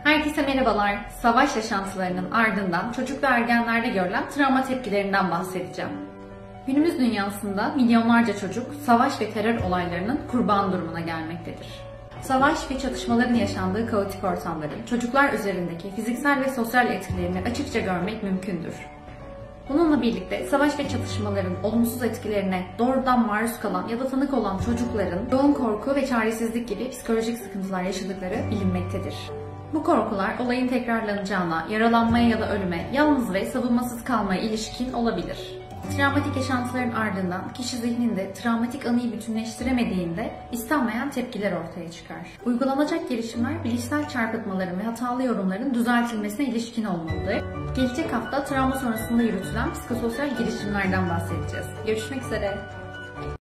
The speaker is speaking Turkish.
Herkese merhabalar. Savaş yaşantılarının ardından çocuk ve ergenlerde görülen travma tepkilerinden bahsedeceğim. Günümüz dünyasında milyonlarca çocuk savaş ve terör olaylarının kurban durumuna gelmektedir. Savaş ve çatışmaların yaşandığı kaotik ortamların çocuklar üzerindeki fiziksel ve sosyal etkilerini açıkça görmek mümkündür. Bununla birlikte savaş ve çatışmaların olumsuz etkilerine doğrudan maruz kalan ya da tanık olan çocukların yoğun korku ve çaresizlik gibi psikolojik sıkıntılar yaşadıkları bilinmektedir. Bu korkular olayın tekrarlanacağına, yaralanmaya ya da ölüme, yalnız ve savunmasız kalmaya ilişkin olabilir. Travmatik yaşantıların ardından kişi zihninde travmatik anıyı bütünleştiremediğinde istenmeyen tepkiler ortaya çıkar. Uygulanacak girişimler bilişsel çarpıtmaların ve hatalı yorumların düzeltilmesine ilişkin olmalıdır. Gelecek hafta travma sonrasında yürütülen psikososyal girişimlerden bahsedeceğiz. Görüşmek üzere.